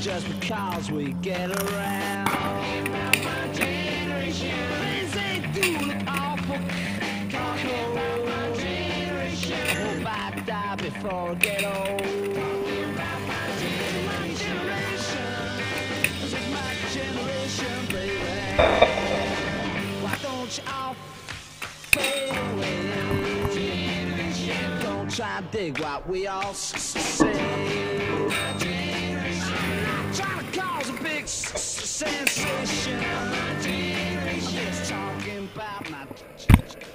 just because we get around. My generation, they do look awful. Cockroach. I hope I die before I get old. My generation, this is my generation, baby. Why don't you all fade away? Don't try and dig what we all say. Trying to cause a big sensation. I'm just talking about my